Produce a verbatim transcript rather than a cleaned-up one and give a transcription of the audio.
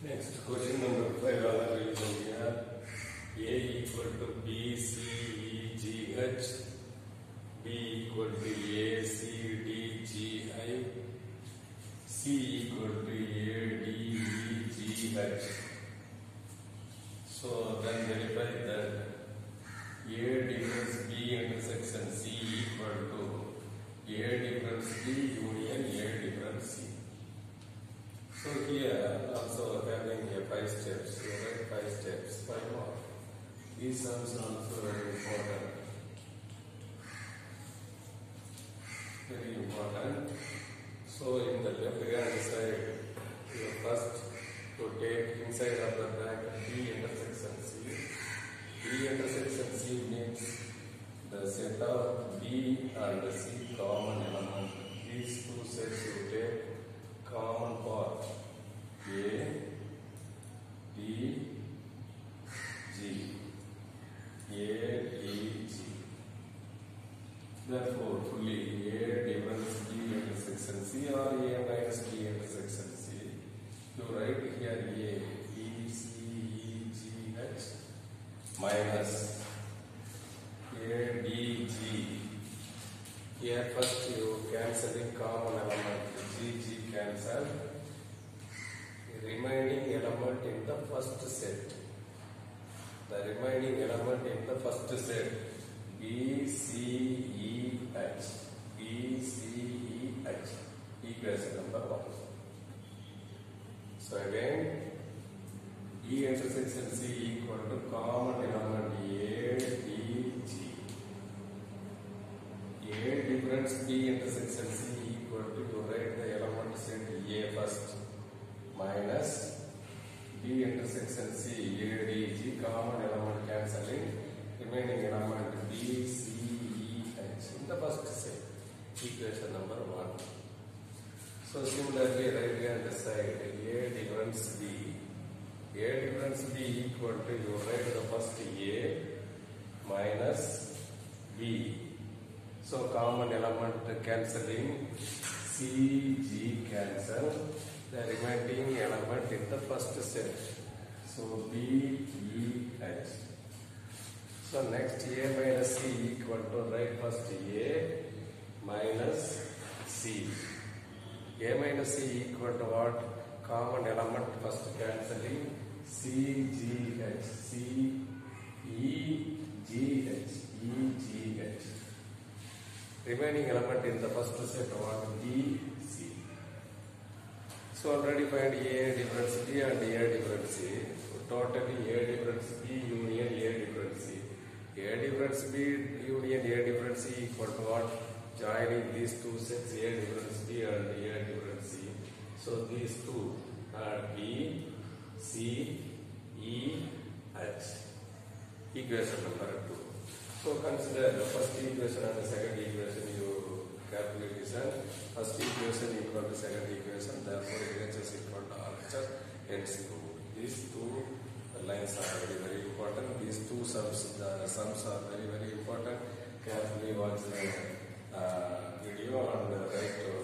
Next question number five. Other reason here. A equal to B, C, E, G, H. B equal to A, C, D, G, I. C equal to A, D, E, G, H. So then verify that A difference B intersection C equal to A difference B union A difference C. So here also having a five steps, so write five steps, five more. These sums are also very important. Very important. So in the left hand side, you first to take inside of the bracket B intersection C. B intersection C means the set of B and C common element. These two sets you take common part A, D, G. A, D, G. Therefore, fully A difference B intersection C or A minus B intersection C. You write here A, E, C, E, G, H minus A, D, G. Here first you cancel in common element. G, G cancel. The remaining element in the first set. The remaining element in the first set. B, C, E, H. B, C, E, H. Equation number one. So again, E intersection C equal to common element A, D, G. A difference B intersection C equal to, you write the element set A first, minus B intersection C, A, D, G, common element cancelling, remaining element B, C, E, H in the first set. Equation number one. So similarly, right hand side, A difference B. A difference B equal to, you write the first A minus B. So common element cancelling, C, G cancel, the remaining element in the first set. So B, E, H. So next A minus C equal to, write first A minus C. A minus C equal to what? Common element first cancelling, C, G, H. C, E, G, H. E, G, H. Remaining element in the first set what? B, C. So already find A difference B and A difference C. So totally A difference B union A difference C. A difference B union A difference C equal to what? Joining these two sets A difference B and A difference C. So these two are B, C, E, H. Equation number two. So consider the first equation and the second equation you calculate this and first equation equal to second equation, therefore L H S equal to R H S, hence two. These two lines are very very important. These two sums, the sums are very very important. Carefully watch the uh, video and write